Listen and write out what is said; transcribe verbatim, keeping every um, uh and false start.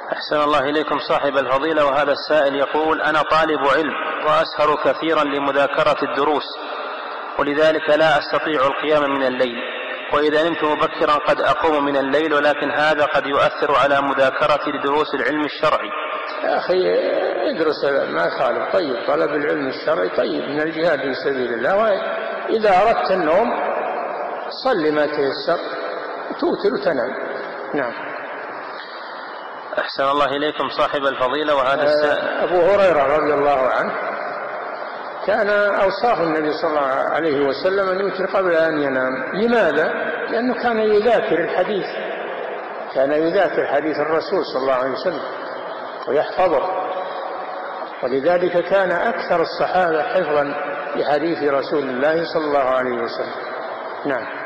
أحسن الله إليكم صاحب الفضيلة، وهذا السائل يقول: أنا طالب علم وأسهر كثيرا لمذاكرة الدروس، ولذلك لا أستطيع القيام من الليل، وإذا نمت مبكرا قد أقوم من الليل، ولكن هذا قد يؤثر على مذاكرة دروس العلم الشرعي. يا أخي ادرس ما يخالف، طيب طلب العلم الشرعي طيب من الجهاد في سبيل الله، وإذا أردت النوم صل ما تيسر توتر وتنام. نعم. أحسن الله إليكم صاحب الفضيلة، وهذا السائل أبو هريرة رضي الله عنه كان أوصاه النبي صلى الله عليه وسلم أن يوتر قبل أن ينام. لماذا؟ لأنه كان يذاكر الحديث، كان يذاكر حديث الرسول صلى الله عليه وسلم ويحفظه، ولذلك كان أكثر الصحابة حفظا لحديث رسول الله صلى الله عليه وسلم. نعم.